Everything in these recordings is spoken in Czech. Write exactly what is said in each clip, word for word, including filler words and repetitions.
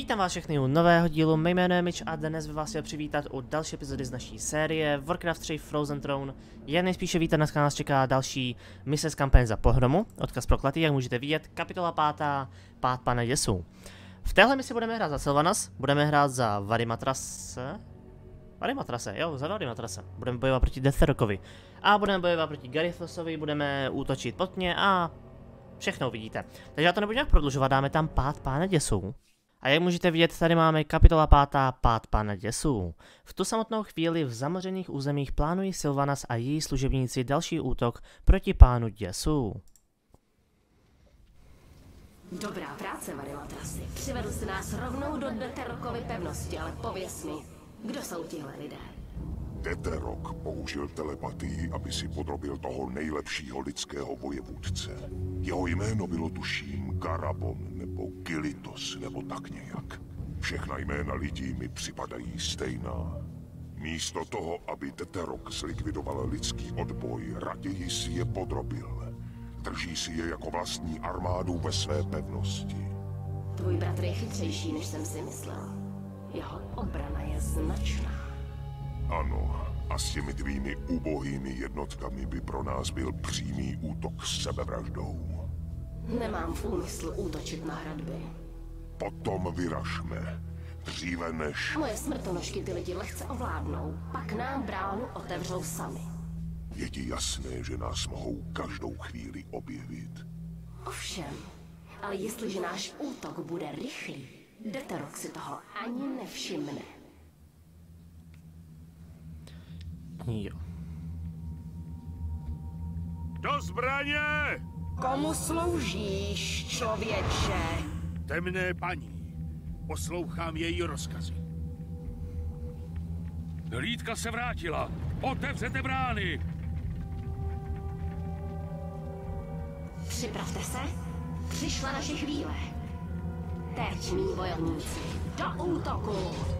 Vítám vás všechny u nového dílu, mé jméno je Mitch a dnes bych vás chtěl přivítat u další epizody z naší série Warcraft tři Frozen Throne. Jak nejspíše víte, dneska nás čeká další mise z kampaně za pohromu, odkaz prokletý, jak můžete vidět, kapitola pátá, pád pana děsů. V téhle misi budeme hrát za Sylvanas, budeme hrát za Varimatrase, Varimatrase, jo, za Varimatrase, budeme bojovat proti Deathrockovi a budeme bojovat proti Garithossovi, budeme útočit potně a všechno uvidíte. Takže já to nebudu nějak prodlužovat, dáme tam pád pána děsů. A jak můžete vidět, tady máme kapitola pátá, pád pána děsů. V tu samotnou chvíli v zamořených územích plánují Sylvanas a její služebníci další útok proti pánu děsů. Dobrá práce, Varimatrasi. Přivedl jsi nás rovnou do Deathrockovy pevnosti, ale pověz mi, kdo jsou tihle lidé? Deathrock použil telepatii, aby si podrobil toho nejlepšího lidského vojevůdce. Jeho jméno bylo tuším Garabon nebo Kilitos nebo tak nějak. Všechna jména lidí mi připadají stejná. Místo toho, aby Deathrock zlikvidoval lidský odboj, raději si je podrobil. Drží si je jako vlastní armádu ve své pevnosti. Tvůj bratr je chytřejší, než jsem si myslel. Jeho obrana je značná. Ano, a s těmi tvými ubohými jednotkami by pro nás byl přímý útok s sebevraždou. Nemám v úmyslu útočit na hradby. Potom vyražme. Dříve než... Moje smrtonožky ty lidi lehce ovládnou, pak nám bránu otevřou sami. Je ti jasné, že nás mohou každou chvíli objevit. Ovšem, ale jestliže náš útok bude rychlý, Deathrock si toho ani nevšimne. Jo. Do zbraně! Komu sloužíš, člověče? Temné paní, poslouchám její rozkazy. Hlídka se vrátila. Otevřete brány! Připravte se. Přišla naše chvíle. Teď, mí bojovníci, do útoku!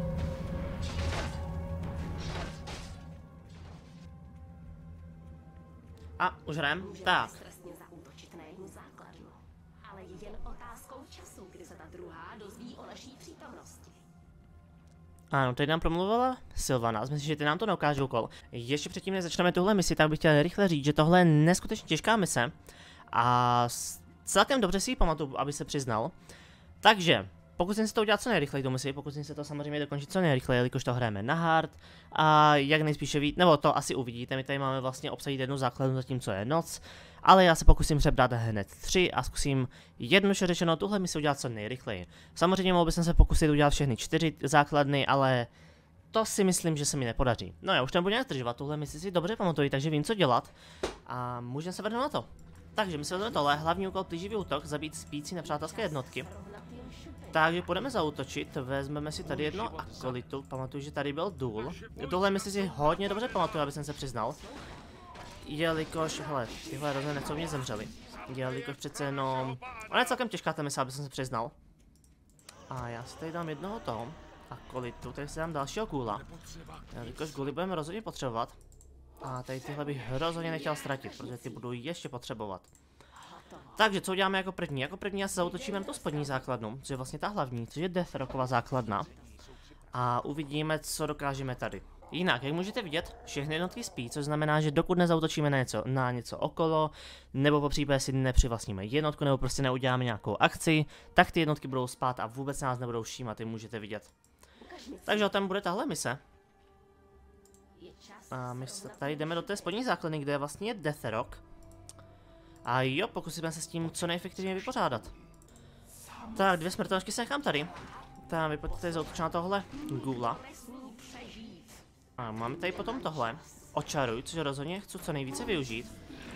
A, už hrám? Tak. Stresně zaútočit na jednu základnu, ale je jen otázkou času, kdy se ta druhá dozví o naší přítomnosti. Ano, teď nám promluvila Sylvanas, myslím, že ty nám to neukáže úkol. Ještě předtím, než začneme tuhle misi, tak bych chtěl rychle říct, že tohle je neskutečně těžká mise. A celkem dobře si ji pamatuju, aby se přiznal. Takže, pokusím se to udělat co nejrychleji tu misi, pokusím se to samozřejmě dokončit co nejrychleji, jelikož to hrajeme na hard. A jak nejspíše víc, nebo to asi uvidíte, my tady máme vlastně obsadit jednu základnu, zatímco je noc. Ale já se pokusím přebrat hned tři a zkusím jednoduše řečeno tuhle misi udělat co nejrychleji. Samozřejmě mohl bych se pokusit udělat všechny čtyři základny, ale to si myslím, že se mi nepodaří. No já už nebudu nějak zdržovat, tuhle misi si dobře pamatuju, takže vím, co dělat. A můžeme se vrhnout na to. Takže my se vezmeme tohle, hlavní úkol plíživý útok, zabít spící nepřátelské jednotky. Takže půjdeme zaútočit, vezmeme si tady jedno akolitu, pamatuju, že tady byl důl. Tohle myslím si hodně dobře pamatuju, aby jsem se přiznal. Jelikož, hele, tyhle rozhodně něco mě zemřeli. Jelikož přece jenom... Ona je celkem těžká ta mise, aby jsem se přiznal. A já si tady dám jednoho toho akolitu, tady si dám dalšího gula. Jelikož guly budeme rozhodně potřebovat. A tady tyhle bych rozhodně nechtěl ztratit, protože ty budu ještě potřebovat. Takže co uděláme jako první? Jako první já se zaútočíme na tu spodní základnu, což je vlastně ta hlavní, což je Deathrocková základna. A uvidíme, co dokážeme tady. Jinak, jak můžete vidět, všechny jednotky spí, což znamená, že dokud nezautočíme na něco, na něco okolo, nebo po případě si nepřivlastníme jednotku, nebo prostě neuděláme nějakou akci, tak ty jednotky budou spát a vůbec nás nebudou všímat, jak můžete vidět. Takže o tom bude tahle mise. A my se tady jdeme do té spodní základny, kde je vlastně Deathrock. A jo, pokusíme se s tím co nejefektivněji vypořádat. Tak, dvě smrtelnožky se nechám tady. Tak, vy pojďte tady zaútočit na tohle gula. A máme tady potom tohle. Očaruj, což rozhodně chci co nejvíce využít.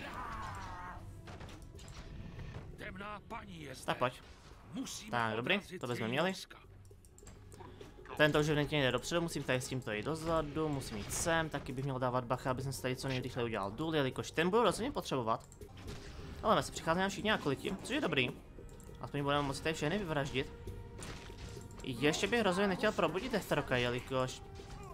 Tak pojď. Tak, dobrý, to bychom měli. Tento už evidentně jde dopředu, musím tady s tímto jít dozadu, musím jít sem, taky bych měl dávat bacha, aby jsem se tady co nejrychleji udělal důl, jelikož ten budu rozhodně potřebovat. Ale my se přicházíme na všichni akoliti, což je dobrý. Aspoň budeme moci tady všechny vyvraždit. Ještě bych rozhodně nechtěl probudit Deathrocka, jelikož...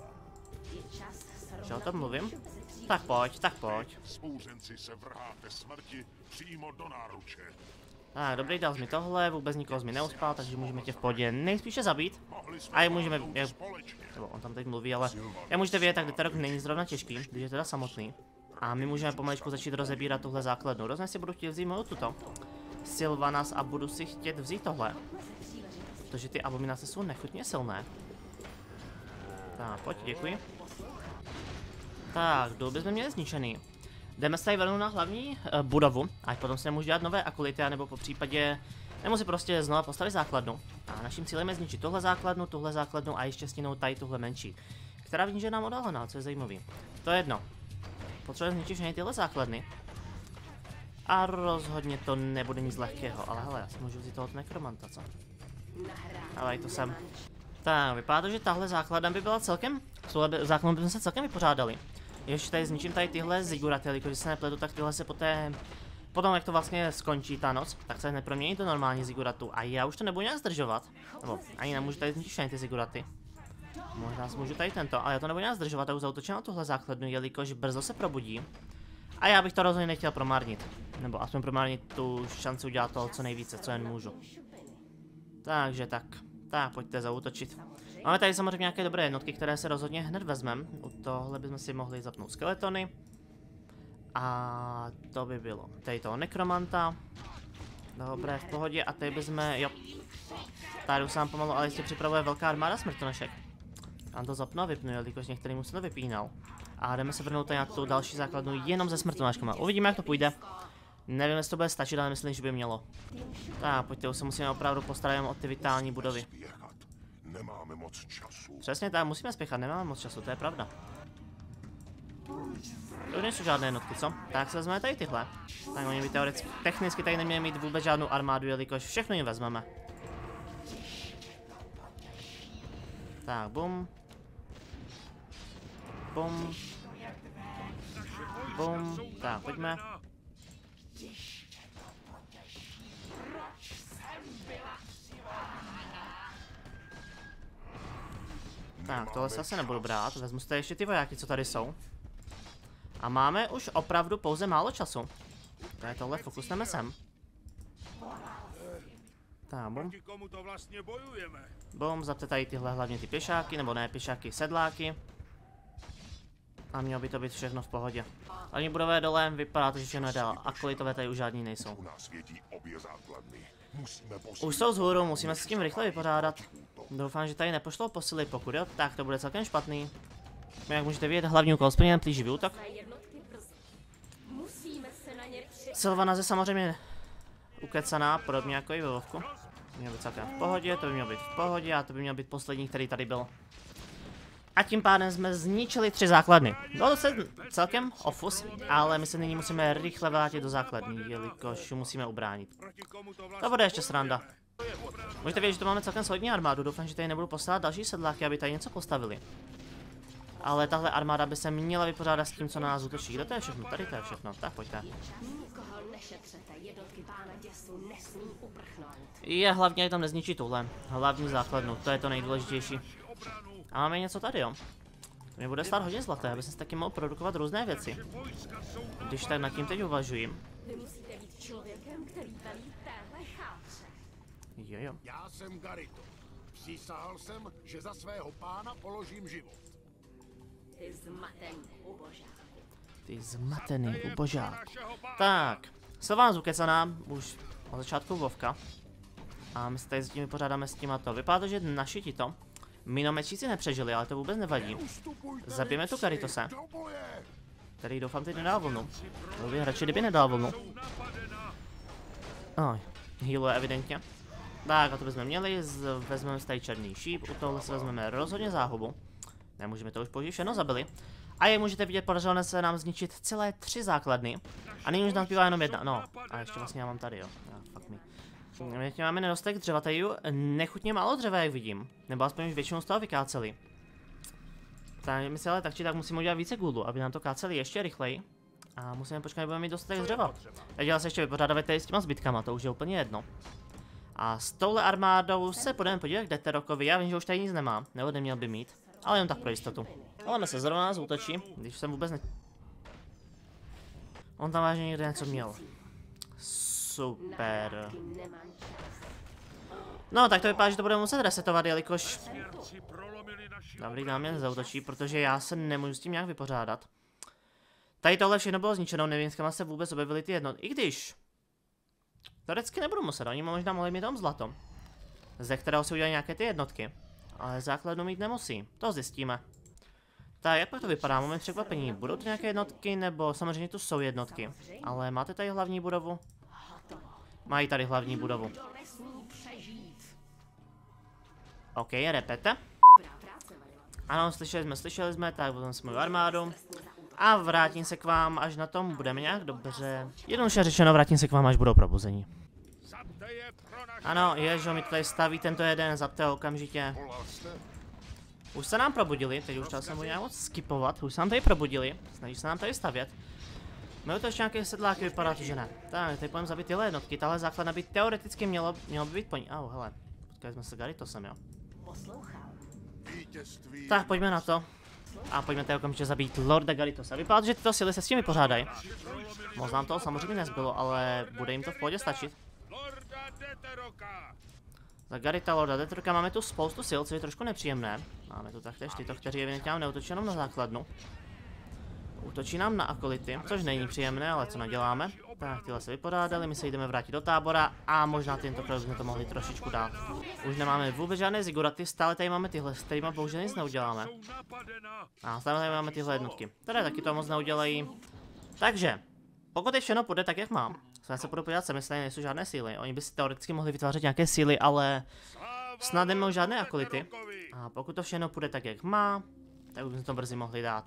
Že o tom mluvím? Tak pojď, tak pojď. Spouřenci se vrháte smrti přímo do náruče. Tak, dobrý, dal jsi mi tohle, vůbec nikoho jsi mi neuspal, takže můžeme tě v pohodě nejspíše zabít. A je můžeme, je, nebo on tam teď mluví, ale jak můžete vědět, tak Deterok není zrovna těžký, když je teda samotný. A my můžeme pomaličku začít rozebírat tuhle základnu. Rozhodně si budu chtít vzít moju tuto Sylvanas a budu si chtět vzít tohle. Protože ty abominace jsou nechutně silné. Tak, pojď, děkuji. Tak, dolby jsme měli zničený. Jdeme se tady vrhnout na hlavní uh, budovu, ať potom si nemůžu dělat nové akulity, nebo po případě nemusí prostě znova postavit základnu. A naším cílem je zničit tuhle základnu, tuhle základnu a ještě stínout tady tuhle menší, která vidím, že je nám oddálená, co je zajímavý. To je jedno. Potřebujeme zničit všechny tyhle základny. A rozhodně to nebude nic lehkého, ale hele, já si můžu vzít toho nekromanta, co? Ale to sem. Tak, vypadá to, že tahle základna by byla celkem, s touhle základnou bychom se celkem vypořádali. Ještě tady zničím tady tyhle ziguraty, jelikož se nepletu, tak tyhle se poté, potom jak to vlastně skončí ta noc, tak se nepromění do normální ziguratu a já už to nebudu nějak zdržovat. Nebo ani nemůžu tady zničit všechny ty ziguraty. Možná můžu tady tento, ale já to nebudu nějak zdržovat a už zautočím na tuhle základnu, jelikož brzo se probudí. A já bych to rozhodně nechtěl promarnit. Nebo aspoň promarnit tu šanci udělat toho co nejvíce, co jen můžu. Takže tak. Tak, pojďte zaútočit. Máme tady samozřejmě nějaké dobré jednotky, které se rozhodně hned vezmeme. U tohle bychom si mohli zapnout skeletony. A to by bylo. Tady toho nekromanta. Dobré, v pohodě. A tady bychom, jo. Tady už se nám pomalu, ale ještě připravuje velká armáda smrtonošek. Tam to zapnu a vypnu, jelikož některým se to vypínal. A jdeme se vrhnout tady na tu další základnu jenom ze smrtonoškama. Uvidíme, jak to půjde. Nevím, jestli to bude stačit, ale myslím, že by mělo. Tak, pojďte, už se musíme opravdu postarat jen o ty vitální budovy. Nemáme moc času. Přesně tak, musíme spěchat, nemáme moc času, to je pravda. To nejsou žádné jednotky, co? Tak se vezmeme tady tyhle. Tak oni by teoreticky, technicky tady neměli mít vůbec žádnou armádu, jelikož všechno jim vezmeme. Tak, bum. Bum. Bum. Tak, pojďme. Tak, tohle se asi nebudu brát, vezmu si tady ještě ty vojáky, co tady jsou. A máme už opravdu pouze málo času. Tady tohle fokusneme sem. Tak, bum. Bum, zapte tady tyhle hlavně ty pěšáky, nebo ne pěšáky, sedláky. A mělo by to být všechno v pohodě. Hlavní budové dole, vypadá to, že všechno je dál. Akolitové tady už žádní nejsou. Už jsou vzhůru, musíme se s tím rychle vypořádat. Doufám, že tady nepošlou posily, pokud jo, tak to bude celkem špatný. Jak můžete vidět, hlavní úkol splněn, plíživý útok. Sylvanas je samozřejmě ukecaná, podobně jako i ve Vovku. Měl být celkem v pohodě, to by mělo být v pohodě a to by měl být poslední, který tady byl. A tím pádem jsme zničili tři základny. Bylo to celkem ofus, ale my se nyní musíme rychle vrátit do základní, jelikož musíme ubránit. To bude ještě sranda. Můžete vědět, že to máme celkem solidní armádu, doufám, že tady nebudu poslat další sedláky, aby tady něco postavili. Ale tahle armáda by se měla vypořádat s tím, co na nás útočí. Kde to je všechno? Tady to je všechno. Tak pojďte. Je hlavně tam nezničí tuhle. Hlavní základnu, to je to nejdůležitější. A máme něco tady, jo. To mě bude stát hodně zlaté, aby jsem si taky mohl produkovat různé věci. Když tak nad tím teď uvažuji. Jo, jo. Já jsem Garito. Přísahal jsem, že za svého pána položím život. Ty zmatený ubožák. Ty zmatený ubožák. Tak, Sylvanas ukecaná už od začátku Vovka. A my se tady s tím vypořádáme s tím a to. Vypadá to, že naši tito minomečíci nepřežili, ale to vůbec nevadí. Zabijeme tu Garitose, který doufám teď nedal vlnu. Byl by radši, kdyby nedal vlnu. Oj, healuje evidentně. Tak a to bychom měli, vezmeme tady černý šíp, u tohle si vezmeme rozhodně záhubu. Nemůžeme to už použít, všechno zabili. A jak můžete vidět, podařilo se nám zničit celé tři základny. A nyní už nám zbývá jenom jedna, no. A ještě vlastně já mám tady, jo. Ja, fuck me. My máme nedostatek dřeva, tady nechutně málo dřeva, jak vidím. Nebo aspoň už většinou z toho vykáceli. Tak my si ale tak či tak musíme udělat více gulu, aby nám to káceli ještě rychleji. A musíme počkat, budeme mít dostatek dřeva. Takže já se ještě vypořádáme tady s těma zbytkama, to už je úplně jedno. A s touhle armádou se budeme podívat k Deterokovi, já vím, že už tady nic nemá, nebo neměl by mít. Ale jen tak pro jistotu. Ale se zrovna nás útočí, když jsem vůbec ne... On tam vážně někde něco měl. Super. No, tak to vypadá, že to budeme muset resetovat, jelikož... Dobrý, nám mě nezautočí, protože já se nemůžu s tím nějak vypořádat. Tady tohle všechno bylo zničeno, nevím, kam se vůbec objevily ty jednotky. I když... Teoreticky nebudu muset, oni možná mohli mít tam zlato. Ze kterého si udělají nějaké ty jednotky. Ale základnu mít nemusí, to zjistíme. Tak, jak pak to vypadá? Moment překvapení. Budou to nějaké jednotky, nebo samozřejmě tu jsou jednotky. Ale máte tady hlavní budovu? Mají tady hlavní budovu. OK, repete. Ano, slyšeli jsme, slyšeli jsme, tak potom jsme v armádu. A vrátím se k vám, až na tom budeme nějak dobře. Jednoduše řečeno, vrátím se k vám, až budou probuzení. Ano, ježo, mi to tady staví tento jeden, zapte ho okamžitě. Už se nám probudili, teď už jsem budu nějak moc skipovat, už se nám tady probudili, snaží se nám tady stavět. Mají to ještě nějaké sedláky, vypadá to, že ne. Tak, tady půjdeme zabít tyhle jednotky, tahle základna by teoreticky mělo, mělo by být po ní. Au, hele, potkali jsme se Garitosem, jo. Tak, pojďme na to. A pojďme tady okamžitě zabít Lorda Garitosa. Vypadá, že tyto síly se s tím vypořádají. Moc nám toho samozřejmě nezbylo, ale bude jim to v pohodě stačit. Za Garita, Lorda Detroka máme tu spoustu sil, co je trošku nepříjemné. Máme tu taktéž tyto, kteří evidentně nám neútočí jenom na základnu. Útočí nám na akolity, což není příjemné, ale co naděláme. Tak, tyhle se vypořádali, my se jdeme vrátit do tábora a možná tentokrát jsme to mohli trošičku dát. Už nemáme vůbec žádné ziguraty, stále tady máme tyhle, s kterými bohužel nic neuděláme. A stále tady máme tyhle jednotky, které taky to moc neudělají. Takže, pokud je všechno půjde tak, jak mám, jsme se budou podívat sami, tady nejsou žádné síly. Oni by si teoreticky mohli vytvářet nějaké síly, ale snad neměl žádné akolity. A pokud to všechno půjde tak, jak má, tak bychom to brzy mohli dát.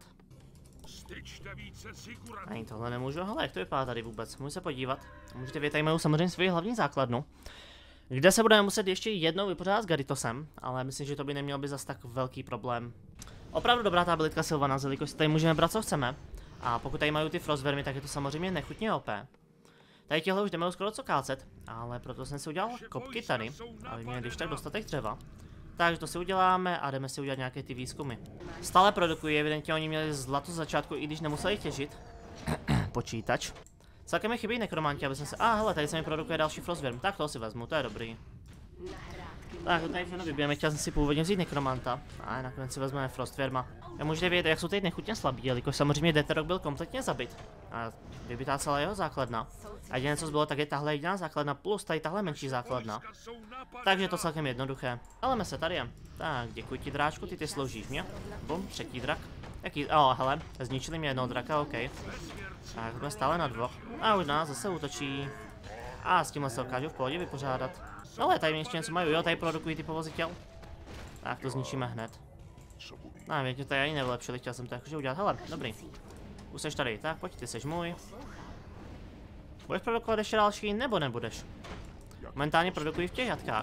Ani tohle nemůžu, hele, jak to vypadá tady vůbec, můžu se podívat. Můžete vědět, tady mají samozřejmě svoji hlavní základnu, kde se budeme muset ještě jednou vypořádat s Garitosem, ale myslím, že to by neměl být zas tak velký problém. Opravdu dobrá ta abilitka Sylvana, jelikož tady můžeme brát, co chceme. A pokud tady mají ty Frostvermy, tak je to samozřejmě nechutně O P. Tady těhle už jdeme skoro co kácet, ale proto jsem si udělal kopky tady, aby měli když tak dostatek dřeva. Takže to si uděláme a jdeme si udělat nějaké ty výzkumy. Stále produkují, evidentně oni měli zlato z začátku, i když nemuseli těžit. Počítač. Celkem mi chybí nekromanti, aby jsem se... A ah, hele, tady se mi produkuje další Frostworm, tak to si vezmu, to je dobrý. Tak, tady všechno vybijeme, chtěl jsem si původně vzít nekromanta, a nakonec si vezmeme Frostworma. A můžete vědět, jak jsou teď nechutně slabí, jelikož samozřejmě Deterok byl kompletně zabit. A vybitá celá jeho základna. A jediné, co zbylo, tak je tahle jediná základna plus tady tahle menší základna. Takže je to celkem jednoduché. Ale se tady je. Tak, děkuji ti, dráčku, ty ty sloužíš mě. Bum, třetí drak. Jaký? Oh, hele, zničili mě jednoho draka, OK. Tak, jsme stále na dvoch. A už nás zase útočí. A s tímhle se dokážu v pohodě vypořádat. Ale tady ještě něco mají, jo, tady produkují ty povozitel. Tak to zničíme hned. No, mě to ani nevylepšili, chtěl jsem to jakože udělat. Hele, dobrý. Už seš tady, tak pojď, ty seš můj. Budeš produkovat ještě další, nebo nebudeš? Momentálně produkují v těch jatkách.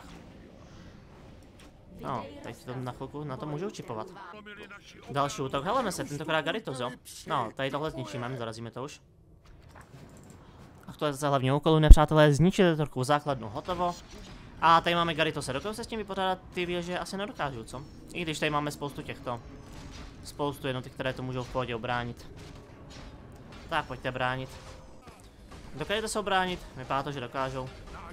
No, teď to na chvilku na to můžou čipovat. Další útok, heleme se, tentokrát Garitos, jo. No, tady tohle zničíme, zarazíme to už. Aktualizace hlavního úkolu, nepřátelé, zničit Detrokovou základnu, hotovo. A tady máme Garitose, dokážu se s tím vypořádat, ty věže asi nedokážu, co? I když tady máme spoustu těchto. Spoustu jednotek, které to můžou v pohodě obránit. Tak, pojďte bránit. Dokážete se obránit? Vypadá to, že dokážou.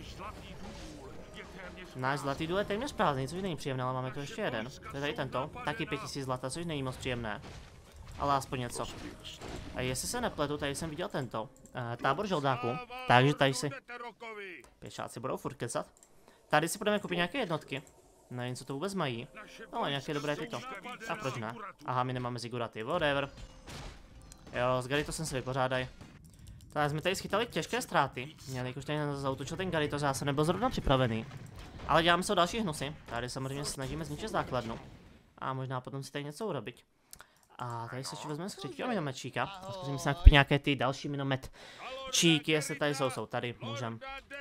Náš zlatý důl je téměř prázdný, což není příjemné, ale máme tu ještě jeden. To je tady tento, taky pět tisíc zlata, což není moc příjemné. Ale aspoň něco. A jestli se nepletu, tady jsem viděl tento. Uh, tábor žoldáků, takže tady si... Pěšáci budou furt kecat. Tady si budeme koupit nějaké jednotky. Nevím, co to vůbec mají. No, nějaké dobré tyto. A proč ne? Aha, my nemáme ziguraty, whatever. Jo, s Garitosem se vypořádaj. Tak jsme tady schytali těžké ztráty. Měli, když tady zautočil ten Garitos, já jsem nebyl zrovna připravený. Ale děláme se o další hnusy. Tady samozřejmě snažíme zničit základnu. A možná potom si tady něco urobit. A tady se ještě vezmeme z třetího minometčíka. Zkusím si nakoupit nějaké ty další minometčíky, jestli tady jsou, jsou tady, můžem.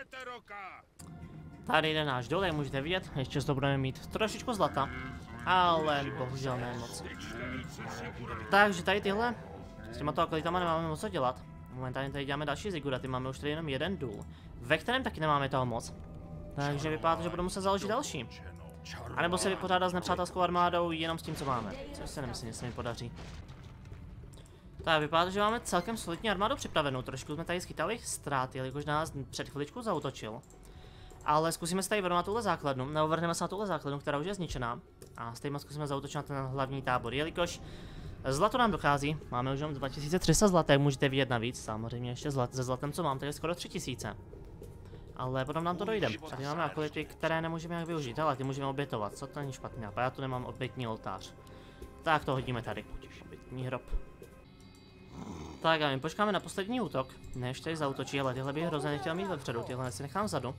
Tady jde náš důl, jak můžete vidět, ještě to budeme mít trošičku zlata. Ale bohužel ne moc. Takže tady tyhle, s těma to akalitama nemáme moc co dělat. Momentálně tady děláme další ziguraty, máme už tady jenom jeden důl, ve kterém taky nemáme toho moc. Takže vypadá to, že budeme muset založit další. A nebo se vypořádat s nepřátelskou armádou jenom s tím, co máme. Což se nemyslím, že se mi podaří. Tak vypadá, že máme celkem solidní armádu připravenou. Trošku jsme tady schytali ztráty, jelikož nás před chviličkou zaútočil. Ale zkusíme se tady vrnout na tuhle základnu, nebo vrhneme se na tuhle základnu, která už je zničená. A stejně zkusíme zaútočit na ten hlavní tábor, jelikož zlato nám dochází. Máme už jenom dva tisíce tři sta zlaté, můžete vidět navíc. Samozřejmě ještě zlat, ze zlatem, co mám, tady je skoro tři tisíce. Ale potom nám to dojde. Tady máme akolity, které nemůžeme jak využít, ale ty můžeme obětovat. Co to není špatný nápad, já tu nemám obětní oltář. Tak to hodíme tady. Obětní hrob. Tak a my počkáme na poslední útok, než tady zaútočí, ale tyhle bych hrozně nechtěl mít vepředu, tyhle si nechám vzadu.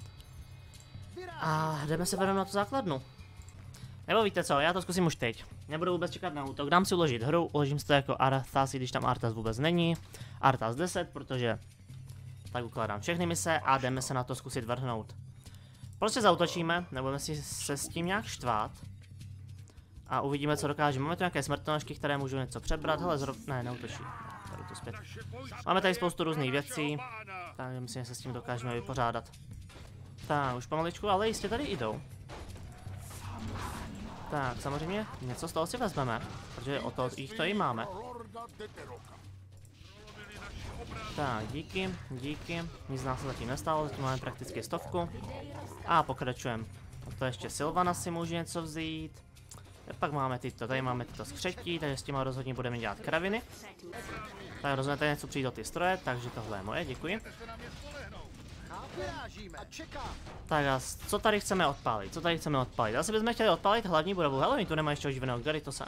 A jdeme se vrhnout na tu základnu. Nebo víte co, já to zkusím už teď. Nebudu vůbec čekat na útok, dám si uložit hru, uložím si to jako Arthas, i když tam Arthas vůbec není. Arthas deset, protože tak ukládám všechny mise a jdeme se na to zkusit vrhnout. Prostě zaútočíme, nebudeme si se s tím nějak štvát. A uvidíme, co dokážeme. Máme tu nějaké smrtonožky, které můžou něco přebrat. Hele, zrov... Ne, neutočí. Tady to zpět. Máme tady spoustu různých věcí. Takže myslím, že se s tím dokážeme vypořádat. Tak, už pomaličku, ale jistě tady jdou. Tak, samozřejmě něco z toho si vezmeme, protože o to jich to i máme. Tak, díky, díky. Nic z nás se zatím nestalo, zatím máme prakticky stovku. A pokračujeme. A to ještě Sylvana si může něco vzít. Pak máme tyto, tady máme tyto skřetí, takže s těma rozhodně budeme dělat kraviny. Tak rozhodně tady něco přijít do ty stroje, takže tohle je moje, děkuji. Tak a co tady chceme odpálit, co tady chceme odpálit? Asi bychom chtěli odpálit hlavní budovu, hele, oni tu nemají ještě oživeného Garitosa.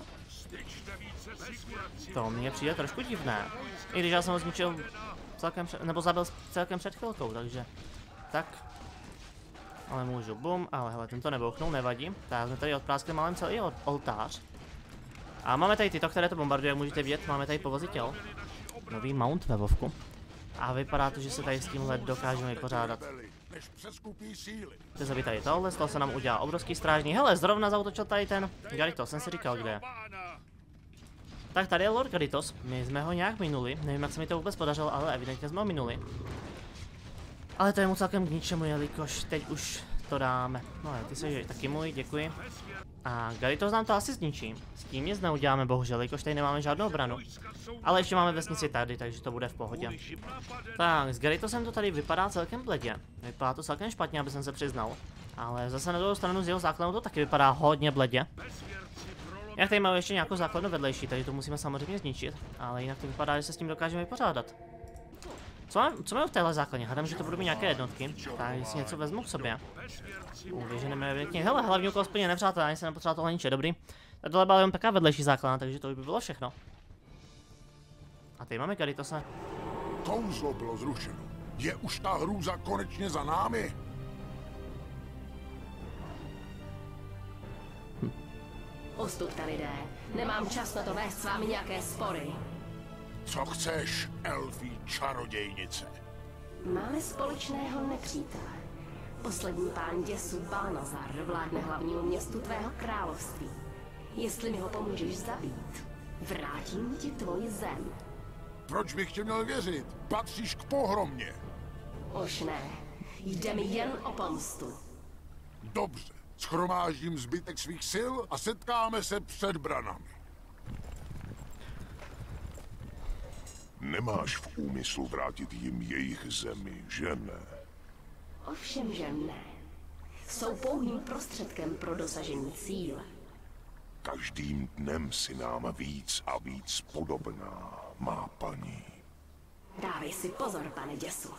To mně přijde trošku divné. I když já jsem ho zničil celkem před, nebo zabil celkem před chvilkou, takže tak. Ale můžu, bum, ale hele, tento nebouchnul, nevadí. Tak jsme tady odpráskli malém celý oltář. A máme tady tyto, které to bombarduje, jak můžete vidět, máme tady povozy těl. Nový mount ve Vovku. A vypadá to, že se tady s tímhle dokážeme vypořádat. Chce zabít tady tohle, z toho se nám udělá obrovský strážný. Hele, zrovna zautočil tady ten Garitos, jsem si říkal, kde je. Tak tady je Lord Garitos, my jsme ho nějak minuli, nevím, jak se mi to vůbec podařilo, ale evidentně jsme ho minuli. Ale to je mu celkem k ničemu, jelikož teď už to dáme. No ty jsi taky můj, děkuji. A Garitos nám to asi zničí. S tím nic neuděláme bohužel, jelikož tady nemáme žádnou obranu. Ale ještě máme vesnici tady, takže to bude v pohodě. Tak, s Garitosem to tady vypadá celkem bledě. Vypadá to celkem špatně, aby jsem se přiznal. Ale zase na druhou stranu z jeho základnou to taky vypadá hodně bledě. Jak tady máme ještě nějakou základnu vedlejší, takže to musíme samozřejmě zničit. Ale jinak to vypadá, že se s tím dokážeme vypořádat. Co máme, co máme v téhle základně? Hádám, že to budou mít nějaké jednotky. Tak si něco vezmu k sobě. Uvěženeme evidentně. Hele, hlavní úkol splně nepřátelé, ani se nepotřeba tohle ničit, dobrý. Tohle byla jen taková vedlejší základna, takže to by bylo všechno. A tady máme Garitose. Kouzlo bylo zrušeno. Je už ta hrůza konečně za námi? Hm. Ustupte, lidé. Nemám čas na to vést s vámi nějaké spory. Co chceš, elfí čarodějnice? Máme společného nepřítele. Poslední pán děsu Balnazar vládne hlavnímu městu tvého království. Jestli mi ho pomůžeš zabít, vrátím ti tvoji zem. Proč bych tě měl věřit? Patříš k pohromě. Už ne. Jde mi jen o pomstu. Dobře. Schromáždím zbytek svých sil a setkáme se před branami. Nemáš v úmyslu vrátit jim jejich zemi, že ne? Ovšem, že ne. Jsou pouhým prostředkem pro dosažení cíle. Každým dnem si nám víc a víc podobná, má paní. Dávej si pozor, pane děsu.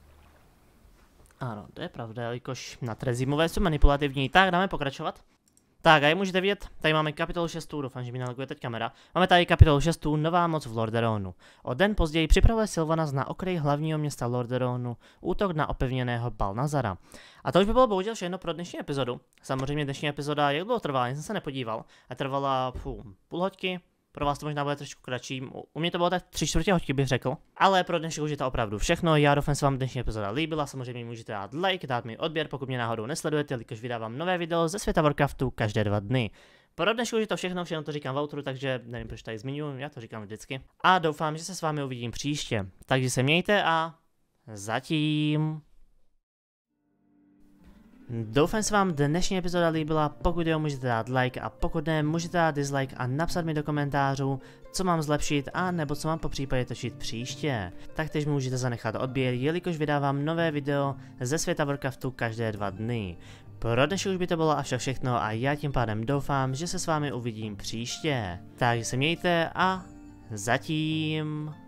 Ano, to je pravda, jelikož na Trezimové jsou manipulativní, tak dáme pokračovat. Tak a jak můžete vidět, tady máme kapitolu šest, doufám, že mi naloguje teď kamera. Máme tady kapitolu šest, nová moc v Lordaeronu. O den později připravuje Sylvanas na okraji hlavního města Lordaeronu útok na opevněného Balnazara. A to už by bylo bohužel všechno pro dnešní epizodu. Samozřejmě dnešní epizoda, jak dlouho trvala, jsem se nepodíval. A trvala půl, půl hoďky. Pro vás to možná bude trošku kratší, u mě to bylo tak tři čtvrtě hoďky, bych řekl. Ale pro dnešek už je to opravdu všechno, já doufám, že se vám dnešní epizoda líbila, samozřejmě můžete dát like, dát mi odběr, pokud mě náhodou nesledujete, jelikož vydávám nové video ze světa Warcraftu každé dva dny. Pro dnešek už je to všechno, všechno to říkám v outru, takže nevím, proč tady zmiňuji, já to říkám vždycky. A doufám, že se s vámi uvidím příště, takže se mějte a zatím... Doufám, že se vám dnešní epizoda líbila, pokud jo, můžete dát like a pokud ne, můžete dát dislike a napsat mi do komentářů, co mám zlepšit a nebo co mám po případě točit příště. Taktéž mi můžete zanechat odběr, jelikož vydávám nové video ze světa Warcraftu každé dva dny. Pro dnešek už by to bylo a vše všechno a já tím pádem doufám, že se s vámi uvidím příště. Takže se mějte a zatím...